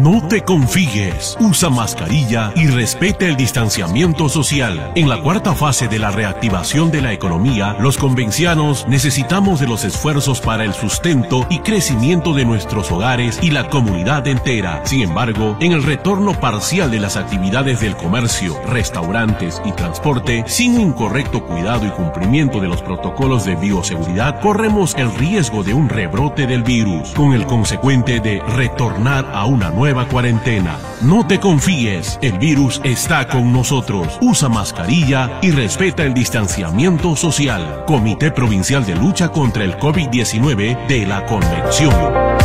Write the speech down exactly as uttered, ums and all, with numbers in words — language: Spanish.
No te confíes, usa mascarilla y respeta el distanciamiento social. En la cuarta fase de la reactivación de la economía, los convencianos necesitamos de los esfuerzos para el sustento y crecimiento de nuestros hogares y la comunidad entera. Sin embargo, en el retorno parcial de las actividades del comercio, restaurantes y transporte, sin un correcto cuidado y cumplimiento de los protocolos de bioseguridad, corremos el riesgo de un rebrote del virus, con el consecuente de retornar a una nueva cuarentena. No te confíes, el virus está con nosotros. Usa mascarilla y respeta el distanciamiento social. Comité Provincial de Lucha contra el COVID diecinueve de la Convención.